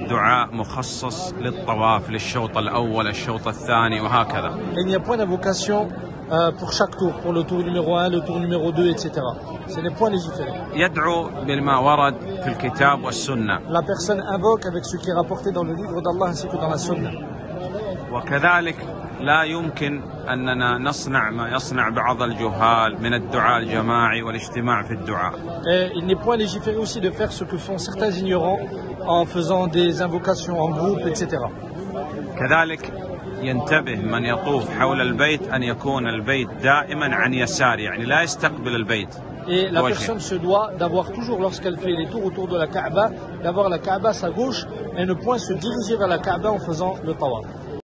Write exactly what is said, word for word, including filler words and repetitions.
دعاء مخصص للطواف للشوط الأول الشوط الثاني وهكذا. Il n'y a point d'invocation euh, pour chaque tour, pour le tour numéro un, le tour numéro deux, et cetera. C'est des points légiférés. يدعو بالما ورد في الكتاب والسنة. La personne invoque avec ce qui est rapporté dans le livre d'Allah ainsi que dans la sunna. وكذلك لا يمكن أننا نصنع ما يصنع بعض الجهال من الدعاء الجماعي والاجتماع في الدعاء. Et il n'est point légiféré aussi de faire ce que font certains ignorants en faisant des invocations en groupe, et cetera. كذلك ينتبه من يطوف حول البيت أن يكون البيت دائما عن يسار يعني لا يستقبل البيت. Et la personne se doit d'avoir toujours, lorsqu'elle fait les tours autour de la Kaaba, d'avoir la Kaaba à sa gauche et ne point se diriger vers la Kaaba en faisant le tawaf.